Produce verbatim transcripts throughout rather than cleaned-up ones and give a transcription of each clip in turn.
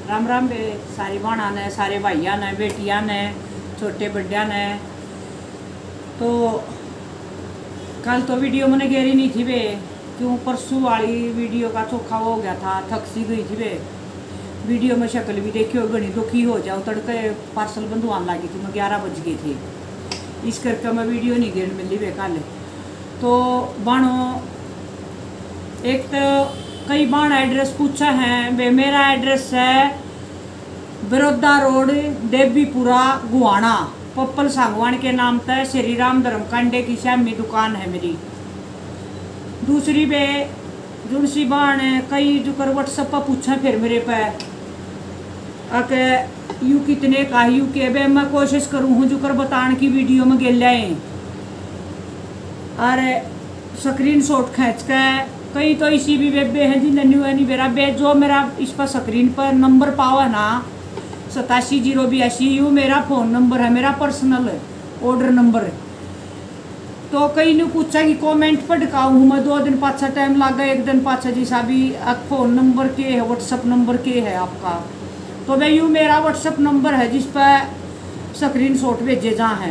राम राम बे सारी भाणा ने, सारे भाइया ने, बेटिया ने, छोटे बड्डिया ने। तो कल तो वीडियो मैंने गेरी नहीं थी बे, क्यों परसों वाली वीडियो का चोखा हो गया था, थक सी गई थी बे। वीडियो में शक्ल भी देखी हो, घनी दुखी हो जाओ, तड़के पार्सल बंधवान लगी थी, मैं ग्यारह बज गई थी, इस करके मैं वीडियो नहीं गेर मिली बे कल। तो बाणो एक तो कई बाण एड्रेस पूछा है बे, मेरा एड्रेस है बरोदा रोड, देवीपुरा, गुआना, पप्पल सांगवान के नाम पे श्री राम धर्म कांडे की श्यामी दुकान है मेरी। दूसरी बे जुड़सी बाण कई जुकर व्हाट्सएप पर पूछा फिर मेरे पे अके यू कितने का यू के बे, मैं कोशिश करूँ हूँ जुकर बताने की वीडियो में गिर लाए और स्क्रीन शॉट खींच के। कई तो इसी भी बेबे हैं जी नन्यू है नहीं मेरा बे, जो मेरा इस पर स्क्रीन पर नंबर पावा ना सतासी जीरो बयासी, यू मेरा फ़ोन नंबर है, मेरा पर्सनल ऑर्डर नंबर। तो कई ने पूछा कि कमेंट पर ढकाऊँ हूँ मैं, दो दिन पाछा टाइम लगा, एक दिन पाछा जी साहबी फ़ोन नंबर के है, व्हाट्सअप नंबर के है आपका। तो भाई यू मेरा व्हाट्सअप नंबर है जिस पर स्क्रीन शॉट भेजे जहाँ हैं।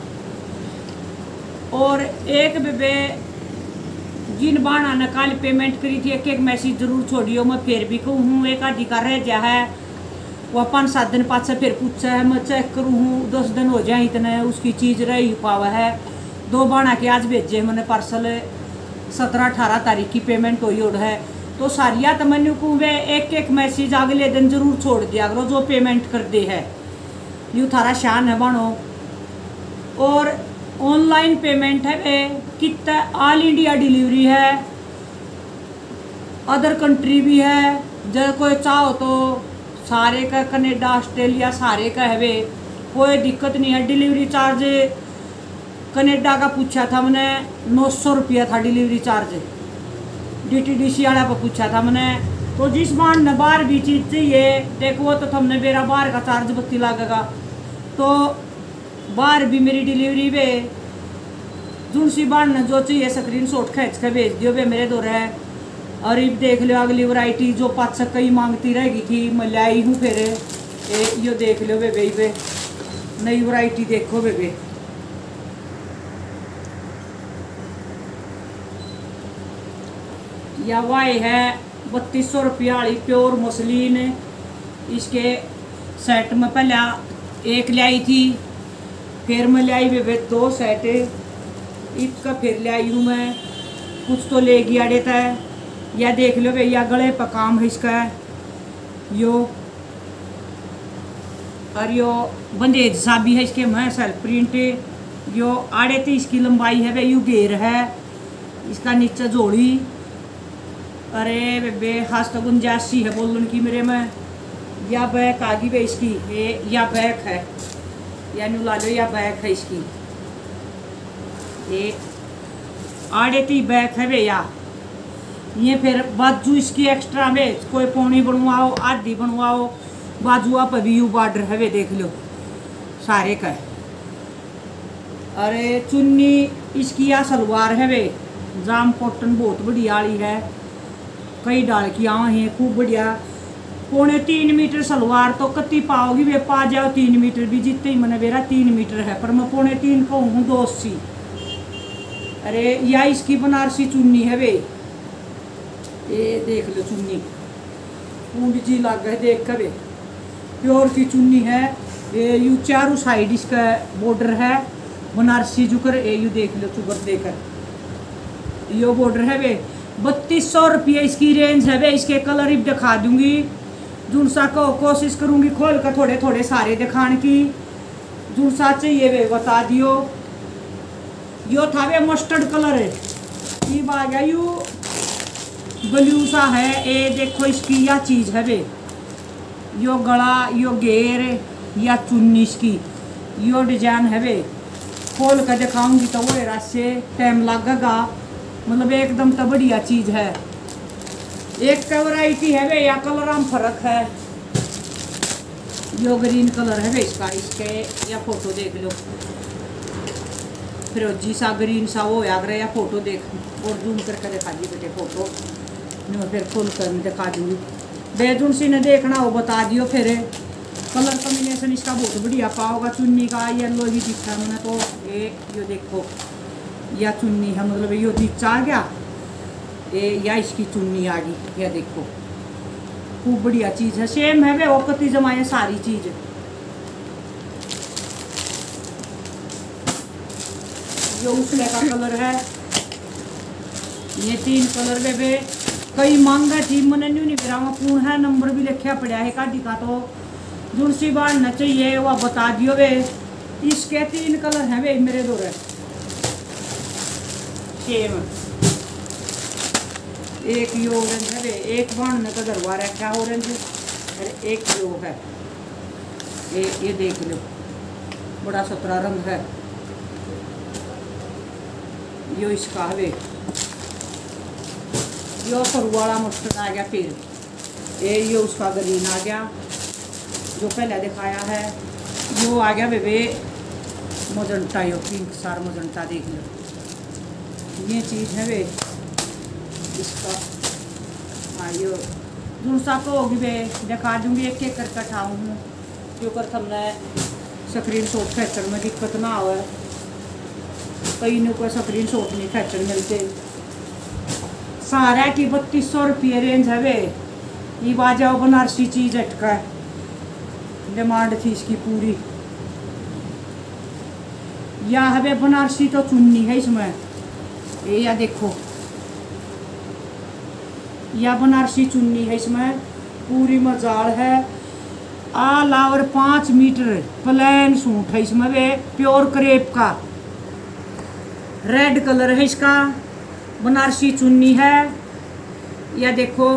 और एक बेबे जिन बाणा ने कल पेमेंट करी थी, एक एक मैसेज जरूर छोड़ियो, मैं फिर भी कहूँ एक आधी का रह जा है, वह पाँच सात दिन पाँच से फिर पूछा है, मैं चेक करूँ हूँ दस दिन हो जाए इतने उसकी चीज़ रही पावा है। दो बाणा के आज भेजे मैंने पार्सल, सत्रह अठारह तारीख की पेमेंट हुई और है। तो सारिया तो मैंने कहूँ वे एक एक मैसेज अगले दिन जरूर छोड़ दिया करो जो पेमेंट कर दे है, यू थारा शान है बाणो। और ऑनलाइन पेमेंट है वे कितना, ऑल इंडिया डिलीवरी है, अदर कंट्री भी है, जब कोई चाहो तो सारे का, कनाडा ऑस्ट्रेलिया सारे का है वे, कोई दिक्कत नहीं है। डिलीवरी चार्ज कनाडा का पूछा था मैंने, नौ सौ रुपया था delivery charge, D T D C वाला पर पूछा था मैंने। तो जिस बार न बाहर भी चीज़ चाहिए देखो तो तुमने मेरा बाहर का चार्ज बत्ती लगेगा, तो बाहर भी मेरी डिलीवरी पे जुनसी बार न जो चाहिए स्क्रीन शॉट खींच के भेज दियो बे मेरे दौरे। और अब देख लो अगली वैरायटी जो पाँच सौ कई मांगती रहेगी थी, मैं लाई हूँ फिर ए, यो देख लो बे बे बे नई वैरायटी देखो बे बे। या वाई है बत्तीस सौ रुपया वाली प्योर मसलिन, इसके सेट में पहले एक लाई थी, फिर मैं लाई वे दो सेट, इसका फिर ले आई हूँ मैं, कुछ तो ले गया देता है। या देख लो भैया गले पर काम है इसका, यो और यो बंदेज सा भी है इसके में सेल्फ प्रिंट, यो आड़े थी इसकी लंबाई है भाई, यू घेर है इसका नीचे जोड़ी। अरे बेबे खास तो गुंजाइशी है बोलने की मेरे में। या बैक आ गई भाई इसकी, ये या बैक है या न्यू ला लो, या बैक है इसकी, ये आड़े थी बैक है भैया। ये फिर बाजू इसकी एक्स्ट्रा में कोई पौनी बनवाओ, आधी बनवाओ, बाजुआ पर भी यू बॉर्डर है वे देख लो सारे का। अरे चुन्नी इसकी या सलवार है वे, जाम कॉटन बहुत बढ़िया वाली है, कई डाल की आवा हैं खूब बढ़िया। पौने तीन मीटर सलवार तो कत्ती पाओगी वे, पा जाओ तीन मीटर भी, जितने ही मैंने मेरा तीन मीटर है पर मैं पौने तीन को हूँ दो अस्सी। अरे या इसकी बनारसी चुन्नी है वे, ये देख लो चुन्नी पूंड जी लग है देख कर वे, प्योर की चुन्नी है ये। यू चारों साइड इसका बॉर्डर है बनारसी जुकर, ये यू देख लो चुकर देकर यो बॉर्डर है वे। बत्तीस सौ रुपये इसकी रेंज है वे। इसके कलर ही दिखा दूंगी, जुनसा को कोशिश करूंगी खोल कर थोड़े थोड़े सारे दिखाने की, जुनसा चाहिए वे बता दियो। यो था वे मस्टर्ड कलर है, ये आ गया यू ब्लू सा है, ये देखो इसकी यह चीज़ है वे, यो गला, यो घेर या चुन्नी इसकी, यो डिजाइन है वे। खोल कर दिखाऊंगी तो वो रात से टाइम लगेगा, मतलब एकदम तो बढ़िया चीज़ है। एक का वैरायटी है वे या कलर में फर्क है। यो ग्रीन कलर है वे इसका, इसके या फोटो देख लो, फिरोजी सा ग्रीन सा वो याद रहे, या फोटो देख और जूम करके दिखा दी बेटे फोटो, मैं फिर खोल कर दिखा दूँगी। बेजुनसी ने देखना हो बता दियो। फिर कलर कॉम्बिनेशन इसका बहुत बढ़िया पाओगा। चुन्नी का येलो ही दिखा है मैंने तो ये यो देखो या चुन्नी है, मतलब यो नीचा आ गया ये या इसकी चुन्नी आ गई। यह देखो खूब बढ़िया चीज़ है, सेम है वे वक्ती जमाए सारी चीज़। जो उसले का कलर है ये तीन कलर वे वे कई मांगा थी मैंने न्यू नहीं फिर पूर्ण है, नंबर भी लिखा पड़ा है काटी का। तो जुड़सी बांधना चाहिए वह बता दियो वे। इसके तीन कलर हैं वे मेरे दो सेम। एक ये ऑरेंज है वे, एक बांधने का दरबार है क्या ऑरेंज, अरे एक यो है ये ये देख लो बड़ा सतरा रंग है यो इसका है वे। यो वाला मस्टर्ड आ गया, फिर ये यो उसका ग्रीन आ गया जो पहले दिखाया है। यो आ गया बेबे मजंटा, यो पिंक सार मजंटा देख लो ये चीज़ है वे इसका। हाँ यो दूसरा को होगी वे दिखा दूँगी एक एक करके उठाऊँ हूँ जो कर हमने स्क्रीन शॉट खींचने में दिक्कत ना हो। कई ने कोई स्क्रीन शॉट नहीं खींचने मिलते। सारा की बत्तीस सौ रुपये रेंज है वे। ये बाजाओ बनारसी चीज़ अटका है, डिमांड थी इसकी पूरी। या है वे बनारसी तो चुन्नी है इसमें ये या देखो या बनारसी चुन्नी है इसमें पूरी मजाल है। आल ओवर पाँच मीटर प्लेन सूट है इसमें वे प्योर क्रेप का। रेड कलर है इसका, बनारसी चुन्नी है। या देखो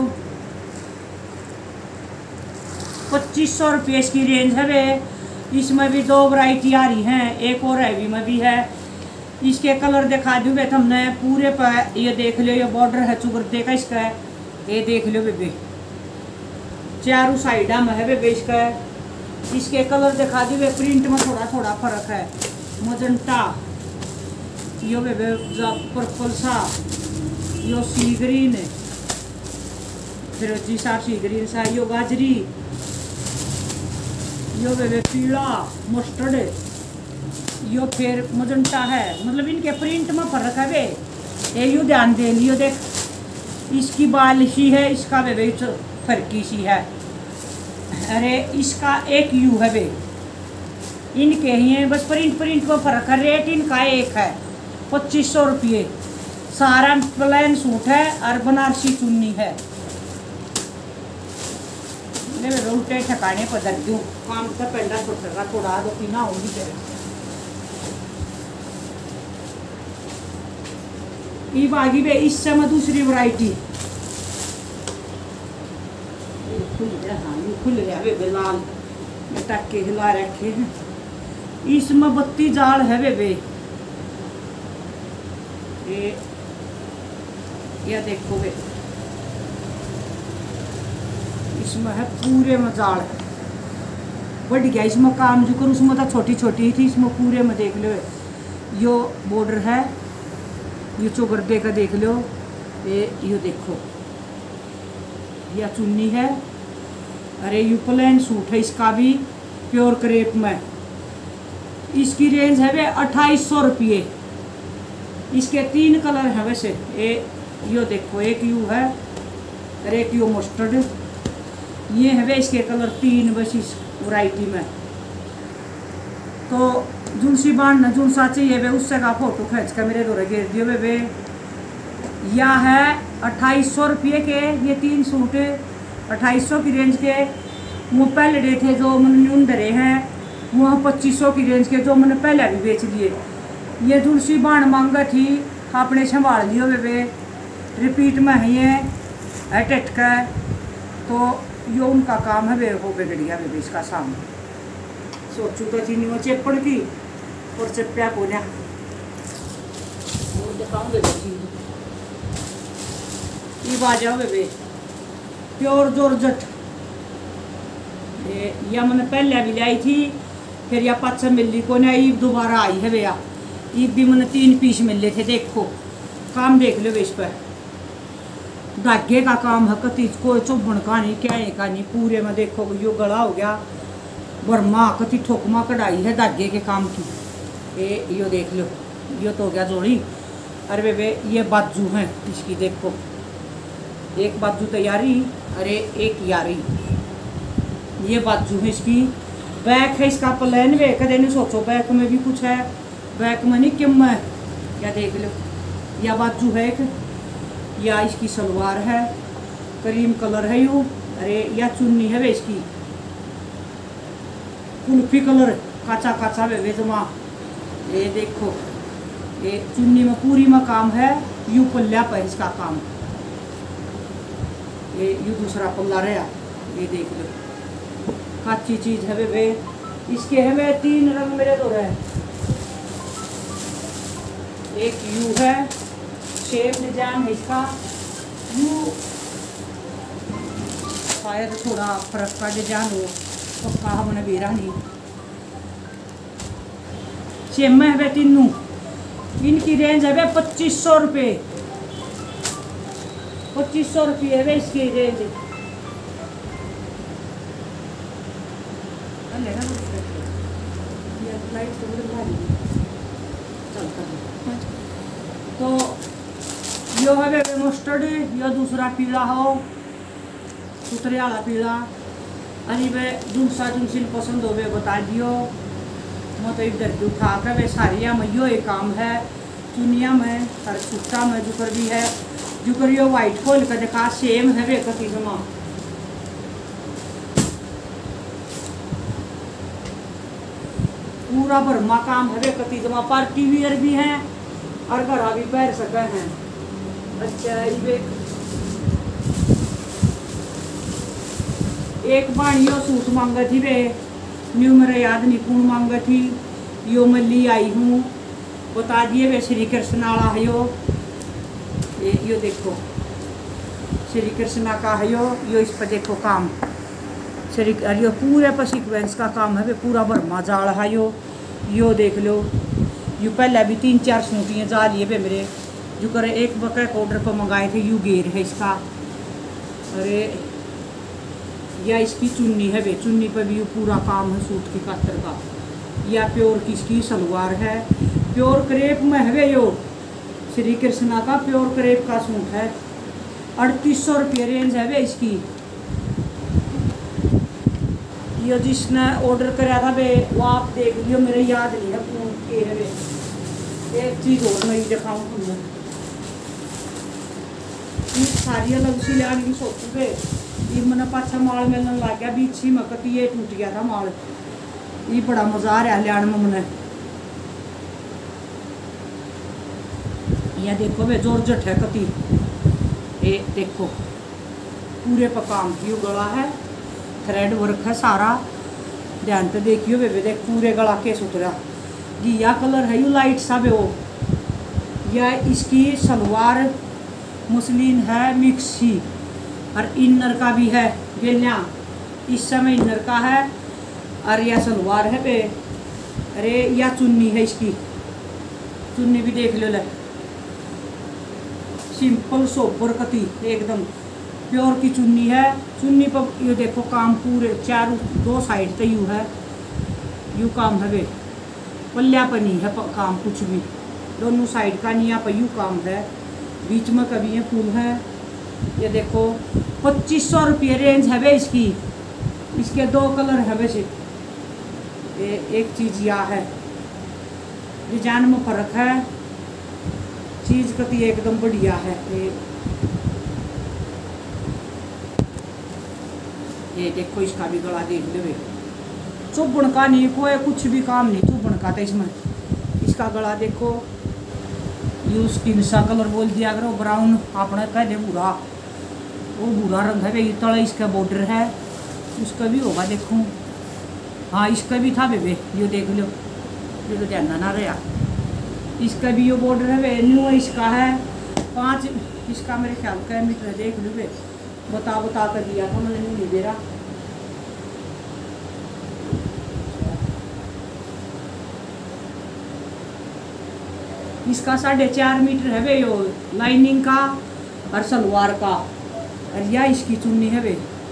पच्चीस सौ रुपये इसकी रेंज है वे। इसमें भी दो वैरायटी आ रही हैं, एक और हैवी में भी है। इसके कलर दिखा दूँ वे हमने पूरे पर। ये देख लो ये बॉर्डर है चुगरदे का इसका, ये देख लो बेबे चारों साइडा में है बेबे इसका। इसके कलर दिखा दी वे, प्रिंट में थोड़ा थोड़ा फर्क है। मजंटा यो बेबे पर्पल सा, यो सी ग्रीन, फिरोजी सा सी ग्रीन सा, यो गाजरी, यो बेबे पीला मस्टर्ड, यो फिर मजंटा है। मतलब इनके प्रिंट में फर्क है वे, ये यू ध्यान दे लियो। देख इसकी बाल सी है, इसका बेबे फरकी सी है। अरे इसका एक यू है वे, इनके ही हैं बस प्रिंट प्रिंट में फर्क है। रेट इनका एक है पच्चीस सौ रुपये। सारा प्लेन सूट है और बनारसी चुन्नी है। मैं उल्टे ठिकाने पर धर दूँ काम का पेंडा छोटा थोड़ा दो पीना होगी तेरे। ये बागी वे इस समय दूसरी वैरायटी खुल गया। हाँ ये खुल गया वे लाल में टक्के हिला रखे हैं। इसमें बत्ती जाल है वे वे ये या देखो वे इसमें है पूरे में जाल बढ़ गया। इसमें काम जो कर उसमें तो छोटी छोटी थी, इसमें पूरे में देख लो यो बॉर्डर है, ये चौगर्दे का देख लो ये यो देखो या चुन्नी है। अरे यू प्लेन सूट है इसका भी प्योर क्रेप में। इसकी रेंज है वे अट्ठाईस सौ रुपये। इसके तीन कलर हैं वैसे, ये यो देखो एक यू है और एक यू मस्टर्ड। ये है वे इसके कलर तीन बस इस वैरायटी में। तो जुनसी बांधना जुन सा चाहिए वे उससे का फोटो खींच कर मेरे द्वारा घेर दियो वे वे। या है अट्ठाईस सौ रुपये के ये तीन सूट अट्ठाईस सौ की रेंज के। वो पहले डे थे जो मैंने न्यून डरे हैं वो पच्चीस सौ की रेंज के जो मैंने पहले भी बेच दिए। ये तुलसी बाण मांगा थी आपने संभाल लियो वे वे रिपीट में है ये अटट का। तो यो उनका काम है वे हो बिगड़िया वे इसका सामने सोचू तो चीनी वो चेपड़ की और चप्या को ना दिखाऊंगे ये बाजा वे प्योर जॉर्जेट। ये या मैंने पहले भी लाई थी फिर या पाँच सौ मिली को ना ईद दोबारा आई है भैया। ईद भी मैंने तीन पीस मिले थे। देखो काम देख लो इस पर धागे का काम है कति कोई चुभन का नहीं क्या है का नहीं पूरे में देखो यो गला हो गया बर्मा कति ठोकमा कढ़ाई है धागे के काम की। ये यो देख लो यो तो हो गया जोड़ी। अरे बेबे ये बाजू है इसकी देखो एक बाजू तैयारी अरे एक यारी ये बाजू है इसकी। बैक है इसका प्लेन वे कदे नहीं सोचो बैक में भी कुछ है बैक में नहीं किम है या देख लो या बाजू है एक या इसकी सलवार है क्रीम कलर है यू। अरे या चुन्नी है वे इसकी कुल्फी कलर काचा काचा वे वे जमा। ये देखो ये चुन्नी में पूरी में काम है यू पल्ला पर इसका काम। ये यू दूसरा पल्ला रहा ये देख लो काची चीज है वे वे इसके है वे तीन रंग मेरे तो है। एक यू है शेप डिजाइन है इसका यू शायद थोड़ा फर्क का डिजाइन हो पक्का हमने बेरा नहीं। सेम है वे तीनों इनकी रेंज है वे पच्चीस सौ रुपये पच्चीस सौ रुपये है वे इसकी रेंज। तो यो है वे मस्टर्ड यो दूसरा पीला हो सुतरे वाला पीला। अरे वे दूसरा तुमसे पसंद हो वे बता दियो मैं तो इधर भी उठा कर वे सारिया में यो एक काम है चुनिया में हर कुत्ता में जुकर भी है जुकर यो वाइट खोल का देखा सेम है वे कति जमा। पूरा भरमा काम है वे कति जमा पार्टी वियर भी है और घर भी पहन सके हैं। अच्छा ये एक बार यो सूट मांगा थी वे न्यू मेरा याद नहीं कौन मांगा थी यो मैं ली आई हूँ बता दिए वे श्री कृष्ण वाला है यो। ये यो देखो श्री कृष्णा का है यो यो इस पर देखो काम श्री यो पूरे पर सीक्वेंस का काम है वे पूरा भरमा जाल है यो यो देख लो यू पहले भी तीन चार सूटियाँ जा लिए वे मेरे जो करे एक बकरे को ऑर्डर पर मंगाए थे यू गेर है इसका। अरे या इसकी चुन्नी है वे चुन्नी पर भी पूरा काम है सूट की कातर का। या प्योर की इसकी सलवार है प्योर क्रेप में है वे यो श्री कृष्णा का प्योर क्रेप का सूट है अड़तीस सौ रुपये रेंज है वे इसकी। ये जिसने ऑर्डर कराया था वे वो आप देख लियो मेरे याद नहीं है कौन के है वे। एक चीज़ और मैं दिखाऊँ तुम्हें सारी अलग सी लिया नहीं सोचोगे ये मैंने पाछा माल मिलने लग गया बीच ही मकत ये टूट गया था माल ये बड़ा मजा आ रहा है लियान में मैंने। यह देखो वे जॉर्जेट है कति ये देखो पूरे पर काम की गला है थ्रेड वर्क है सारा ध्यान पे देखियो वे देख पूरे गला के सुतरा घिया कलर है यू लाइट सा वे वो। या इसकी सलवार मुस्लिन है मिक्स ही और इनर का भी है गेलिया इस समय इनर का है और यह सलवार है पे। अरे या चुन्नी है इसकी चुन्नी भी देख लो ले सिंपल सोबर कती एकदम प्योर की चुन्नी है। चुन्नी पर ये देखो काम पूरे चार दो साइड पे यू है यू काम है वे पल्ला पर नहीं है काम कुछ भी दोनों साइड का नहीं यहाँ पर यू काम है बीच में कभी ये फूल है। ये देखो पच्चीस सौ रुपये रेंज है वे इसकी इसके दो कलर है वैसे ये एक चीज़ यह है डिजाइन में फ़र्क है चीज़ कती एकदम बढ़िया है। ये ये देखो इसका भी गला देख लो चुभन का नहीं कोई कुछ भी काम नहीं चुभन का था इसमें। इसका गला देखो यू स्किन सा कलर बोल दिया करो ब्राउन अपना कह दे भूरा वो भूरा रंग है ये तला इसका बॉर्डर है उसका भी होगा देखो। हाँ इसका भी था बेबे ये देख लो ये तो ध्यान ना रहा इसका भी ये बॉर्डर है वे न्यू इसका है पाँच इसका मेरे ख्याल का मीटर देख लो वे बता बता कर दिया था मैंने नहीं दे रहा। इसका साढ़े चार मीटर है वे यो लाइनिंग का और सलवार का। और यह इसकी चुन्नी है वे,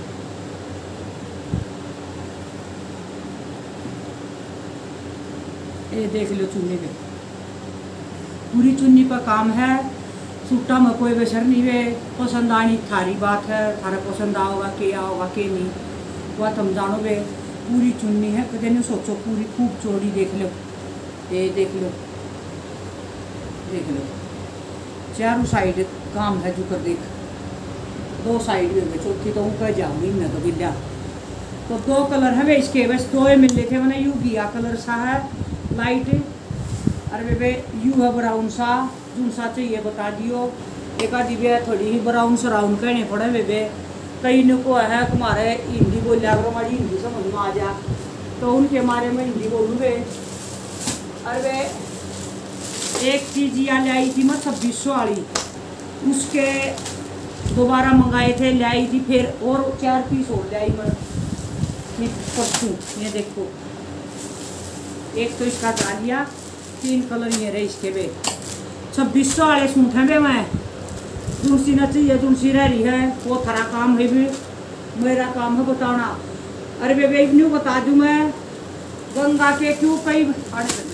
ये देख लो चुन्नी पे पूरी चुन्नी पर काम है। सूटा में कोई बेसर नहीं वे, पसंद आनी थारी बात है, थारा पसंद आओगा के आओगा के नहीं वह तुम जानो वे। पूरी चुन्नी है, कदे नहीं सोचो, पूरी खूब चौड़ी देख लो, ये देख लो देख लो चारों साइड काम है। जो कर देख दो साइड भी होंगे, चौथी तो ऊपर जाऊंगी मैं तो गिल्ला। तो दो कलर है वे इसके, बस दो ही मिले थे मैंने। यू गिया कलर सा है लाइट, अरे वे यू है ब्राउन सा। जून सा चाहिए बता दियो। एक आधी वे थोड़ी ही ब्राउन सराउन कहने पड़े वे वे कई ने को है तुम्हारे हिंदी बोलिया करो, हमारी हिंदी समझ में आ जा, तो उनके मारे में हिंदी बोलूँ वे। अरे वे एक चीज़ यहाँ ले आई थी मैं छब्बीस सौ वाली, उसके दोबारा मंगाए थे, ले आई थी फिर और चार पीस और ले आई मैं परसों। ये देखो एक तो इसका डालिया, तीन कलर ये रहे इसके वे। छब्बीस सौ वाले सूट हैं वे। मैं तुलसी न चाहिए, तुलसी रह रही है, वो थारा काम है भी, मेरा काम है बताना। अरे वे वे न्यू बता दूँ मैं, गंगा के क्यों कई बेटा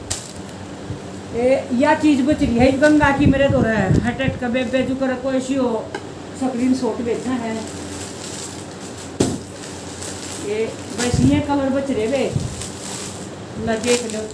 ए, यह चीज़ बच रही है गंगा की मेरे तो है हटेट का बेबे जो कर कोई सी हो स्क्रीन शॉट बेचा है ये, बस ये कलर बच रहे वे, ल देख लो।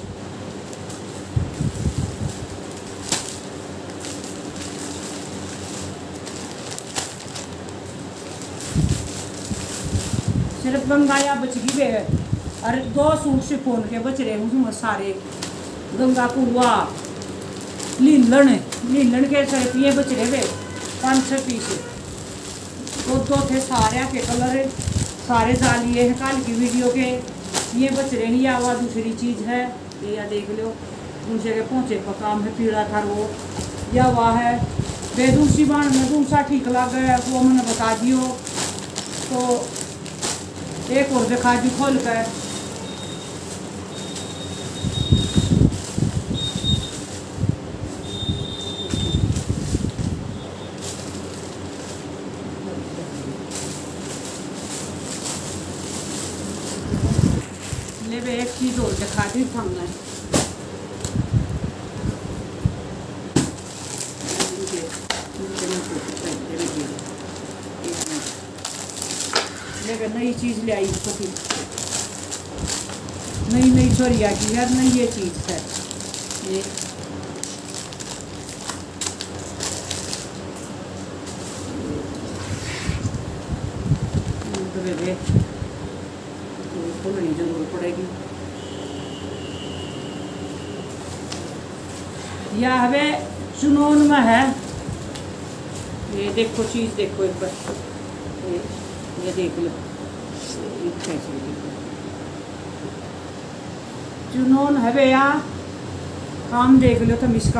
सिर्फ गंगाया बच गई वे, अरे दो सूट शिफॉन के बच रहे उसमें सारे। गंगा कुआ लीलन लीलन के सिर्फ ये बच रहे वे पाँच छः पीस, दो दो थे सारे के कलर, सारे डालिए हैं कल की वीडियो के। ये बच रहे हैं, या वह दूसरी चीज़ है ये, या देख लो उनसे के पहुँचे पर काम है पीला था वो, या वह है वे दूसरी बाण में दूसरा ठीक लग गया वो मैंने बता दियो। तो एक और दिखा दी खोल कर, ले वे एक चीज़ और दिखा दी सामने। लेकिन नई चीज़ ले आई पति, नई नई छोरिया की यार, नई ये चीज़ है ये। तो बेबे तो खोलनी जरूर पड़ेगी। यह हमें चुनौन में है, ये देखो चीज़ देखो एक बार, ये ये देख लो कैसे चुनौन है भैया, काम देख लो तुम इसका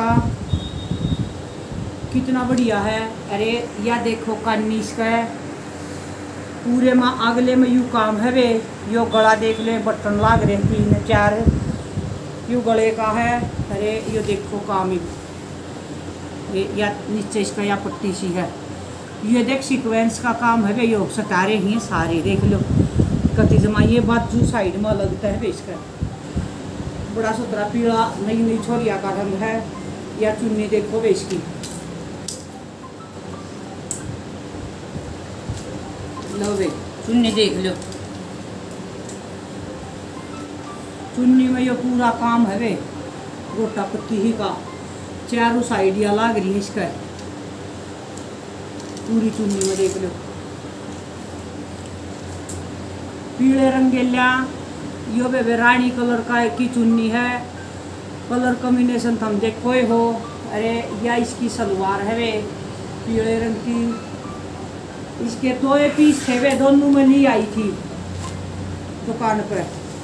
कितना बढ़िया है। अरे या देखो कानी इसका है पूरे में, अगले में यू काम है वे। यो गला देख ले, बटन लाग रहे तीन चार, यू गले का है। अरे यो देखो काम ही ये, या नीचे इसका या पट्टी सी है, ये देख सीक्वेंस का काम है वे। यो सतारे ही सारे देख लो कति जमा, ये बात जो साइड में लगता है वे इसका बड़ा सुथरा पीला नई नई छोरिया का रंग है। या चुन्नी देखो वे इसकी, लो वे चुन्नी देख लो, चुन्नी में ये पूरा काम है वे गोटा पत्ती ही का, चारों साइड या लाग रही है इसका पूरी चुन्नी में देख लो। पीले रंगेल्या यो बे रानी कलर का एक की चुन्नी है, कलर कॉम्बिनेशन तुम देखो ही हो। अरे या इसकी सलवार है वे पीले रंग की, इसके दो पीस थे वे, दोनों में ली आई थी दुकान पर।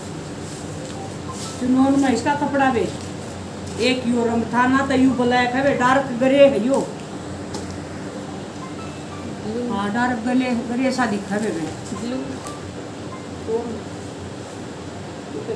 चुनौन में इसका कपड़ा वे एक यू रंग था ना, तो यू ब्लैक है वे, डार्क ग्रे है यो, हाँ डार्क गले गरे सा दिखा वे वे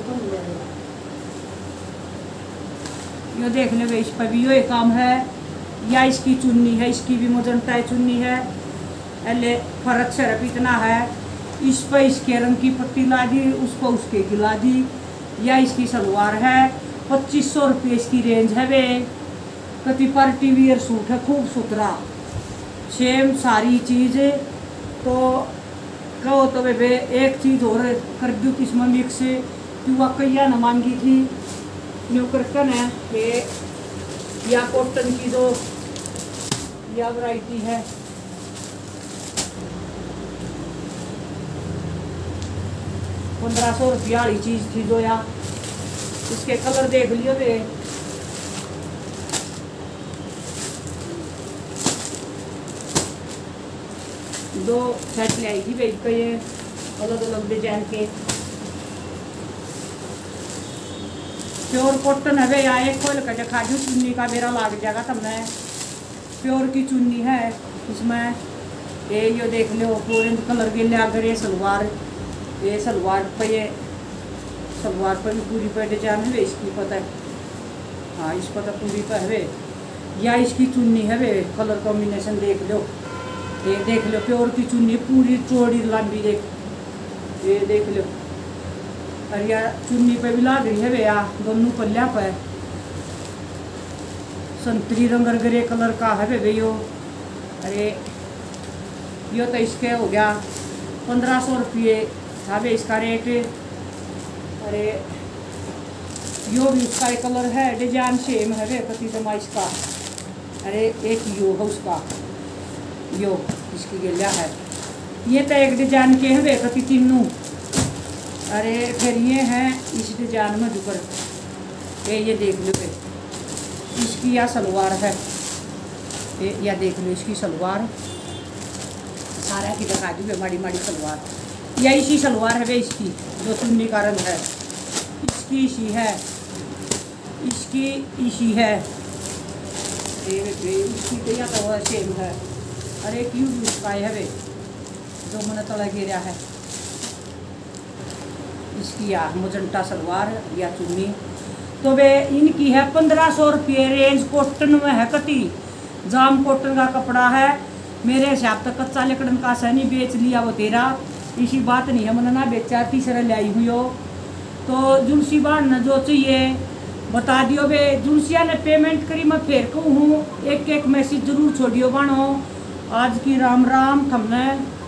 यो देख ले इस पर भी यो काम है। या इसकी चुन्नी है, इसकी भी मजंटा चुन्नी है। अले फर्क सिर्फ इतना है, इस पर इसके रंग की पट्टी ला दी, उस पर उसके की ला दी। या इसकी सलवार है, पच्चीस सौ रुपये इसकी रेंज है वे। कति पार्टी वियर सूट है, खूब सुथरा, सेम सारी चीज़। तो कहो तो वे एक चीज़ और कर दूँ किस्म मिक्स, कि वाकैया न मांगी थी न्यू करकन है ये, या कॉटन की जो या वैरायटी है। पंद्रह सौ रुपया वाली चीज़ थी जो, या इसके कलर देख लियो वे। दो सेट ले आई थी भाई का, ये अलग अलग डिजाइन के प्योर कॉटन है भैया। एक खोल कर दिखा दूँ, चुन्नी का मेरा लाग जाएगा तब मैं। प्योर की चुन्नी है इसमें, ये यो देख लो ऑरेंज कलर के लिया कर। ये सलवार, ये सलवार पर, ये सलवार पर भी पूरी पर डिजाइन है वे इसकी, पता है हाँ इस पर तो पूरी पर है वे। या इसकी चुन्नी है वे, कलर कॉम्बिनेशन देख लो, ये देख लो प्योर की चुन्नी पूरी चौड़ी लंबी, देख ये देख लो। और यार चुन्नी पे भी लाग रही है वे, या दोनों पल्ला पर संतरी रंग ग्रे कलर का है वे यो। अरे यो तो इसके हो गया पंद्रह सौ रुपये था वे इसका रेट। अरे यो भी उसका एक कलर है, डिजाइन सेम है वे कति तमा इसका। अरे एक यो है उसका, यो इसकी गिल्या है। ये तो एक डिजाइन के हैं वे कति तीनों। अरे फिर ये हैं इस डिजाइन में जुकर, ये ये देख लो वे इसकी या सलवार है, ये या देख लो इसकी सलवार, सारा की दिखा दी माड़ी माड़ी सलवार। या इसी सलवार है वे इसकी, जो चुन्नी का रंग है, इसकी इसी है, इसकी इसी है, इसकी तो या तो वह सेम है। अरे क्यों उसका है वे जो मैंने तला गिरा है, इसकी या मजंटा सलवार या चुन्नी। तो वे इनकी है पंद्रह सौ रुपये रेंज। कॉटन में है कति, जाम कॉटन का कपड़ा है। मेरे हिसाब तक कच्चा लकड़न का सैनी बेच लिया वो तेरा, इसी बात नहीं है मैंने ना बेचा, तीसरा ले आई हुई हो। तो जुलसी बान न जो चाहिए बता दियो वे। जुलसिया ने पेमेंट करी, मैं फिर कहूँ एक एक मैसेज जरूर छोड़ियो बानो। आज की राम राम थमने।